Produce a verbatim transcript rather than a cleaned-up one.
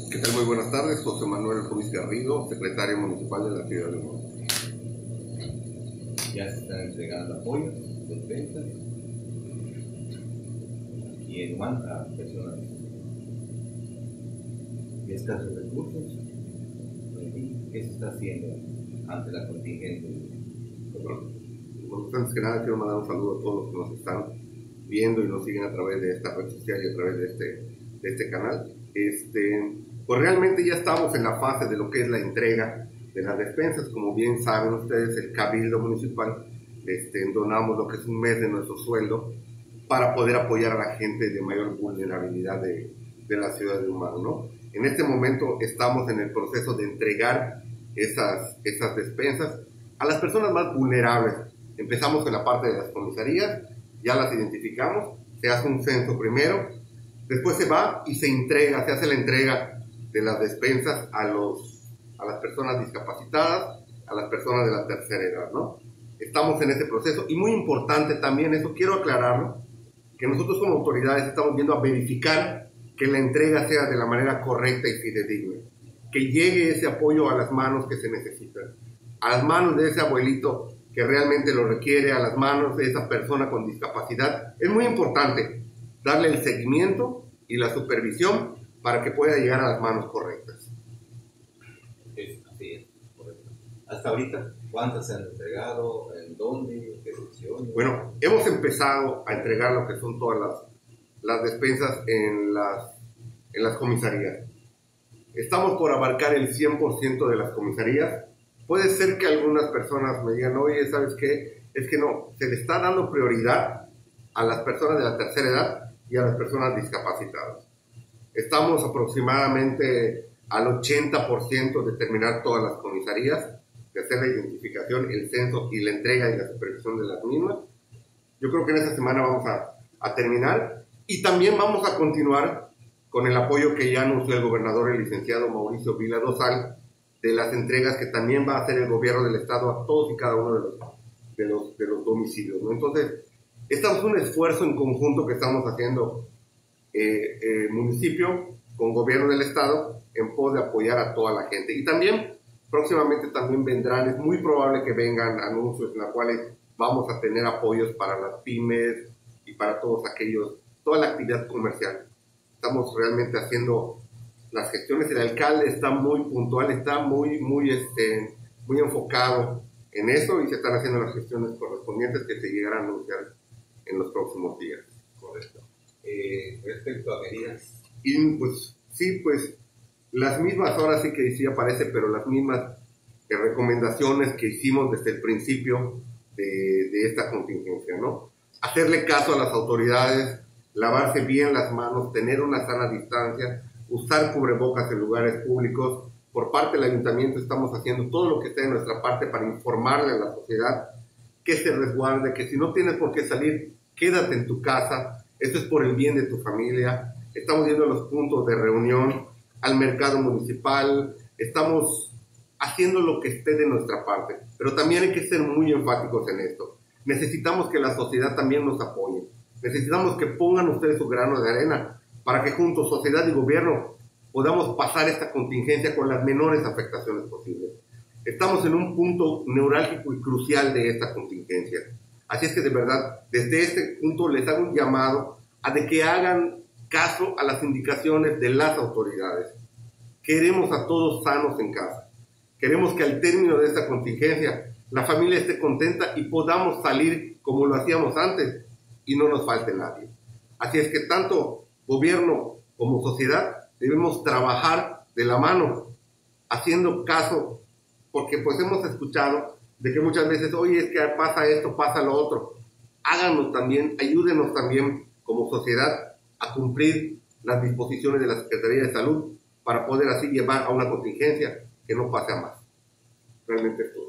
¿Qué tal? Muy buenas tardes, José Manuel Ruiz Garrido, secretario municipal de la ciudad de Humán. Ya se están entregando apoyos, despensas, aquí en Humán a personas de escasos recursos. ¿Qué se está haciendo ante la contingencia? Bueno, antes que nada quiero mandar un saludo a todos los que nos están viendo y nos siguen a través de esta red social y a través de este, de este canal. Este, pues realmente ya estamos en la fase de lo que es la entrega de las despensas. Como bien saben ustedes, el Cabildo Municipal este, donamos lo que es un mes de nuestro sueldo para poder apoyar a la gente de mayor vulnerabilidad de, de la ciudad de Humán, ¿no? En este momento estamos en el proceso de entregar esas, esas despensas a las personas más vulnerables. Empezamos en la parte de las comisarías, ya las identificamos, se hace un censo primero, después se va y se entrega, se hace la entrega de las despensas a, los, a las personas discapacitadas, a las personas de la tercera edad, ¿no? Estamos en ese proceso y muy importante también, eso quiero aclararlo, que nosotros como autoridades estamos viendo a verificar que la entrega sea de la manera correcta y fidedigna, que llegue ese apoyo a las manos que se necesitan, a las manos de ese abuelito que realmente lo requiere, a las manos de esa persona con discapacidad. Es muy importante darle el seguimiento y la supervisión para que pueda llegar a las manos correctas. Es, así es, correcto. Hasta ahorita, ¿cuántas se han entregado? ¿En dónde? ¿Qué secciones? Bueno, hemos empezado a entregar lo que son todas las, las despensas en las, en las comisarías. Estamos por abarcar el cien por ciento de las comisarías. Puede ser que algunas personas me digan, oye, ¿sabes qué? Es que no, se le está dando prioridad a las personas de la tercera edad y a las personas discapacitadas. Estamos aproximadamente al ochenta por ciento de terminar todas las comisarías, de hacer la identificación, el censo y la entrega y la supervisión de las mismas. Yo creo que en esta semana vamos a, a terminar y también vamos a continuar con el apoyo que ya anunció el gobernador, el licenciado Mauricio Vila Dosal, de las entregas que también va a hacer el gobierno del estado a todos y cada uno de los, de los, de los domicilios, ¿no? Entonces, estamos en un esfuerzo en conjunto que estamos haciendo eh, eh, municipio con gobierno del estado en pos de apoyar a toda la gente. Y también, próximamente también vendrán, es muy probable que vengan anuncios en los cuales vamos a tener apoyos para las pymes y para todos aquellos, toda la actividad comercial. Estamos realmente haciendo las gestiones, el alcalde está muy puntual, está muy, muy, este, muy enfocado en eso y se están haciendo las gestiones correspondientes que se llegarán a anunciar en los próximos días. Correcto. Eh, respecto a medidas. Y pues sí, pues las mismas, ahora sí que sí aparece, pero las mismas eh, recomendaciones que hicimos desde el principio de, de esta contingencia, ¿no? Hacerle caso a las autoridades, lavarse bien las manos, tener una sana distancia, usar cubrebocas en lugares públicos. Por parte del ayuntamiento estamos haciendo todo lo que esté en nuestra parte para informarle a la sociedad que se resguarde, que si no tienes por qué salir, quédate en tu casa, esto es por el bien de tu familia. Estamos yendo a los puntos de reunión, al mercado municipal, estamos haciendo lo que esté de nuestra parte, pero también hay que ser muy enfáticos en esto. Necesitamos que la sociedad también nos apoye, necesitamos que pongan ustedes su grano de arena para que juntos, sociedad y gobierno, podamos pasar esta contingencia con las menores afectaciones posibles. Estamos en un punto neurálgico y crucial de esta contingencia. Así es que de verdad, desde este punto les hago un llamado a de que hagan caso a las indicaciones de las autoridades. Queremos a todos sanos en casa. Queremos que al término de esta contingencia la familia esté contenta y podamos salir como lo hacíamos antes y no nos falte nadie. Así es que tanto gobierno como sociedad debemos trabajar de la mano, haciendo caso, porque pues hemos escuchado de que muchas veces, oye, es que pasa esto, pasa lo otro. Háganos también, ayúdenos también como sociedad a cumplir las disposiciones de la Secretaría de Salud para poder así llevar a una contingencia que no pase a más. Realmente esto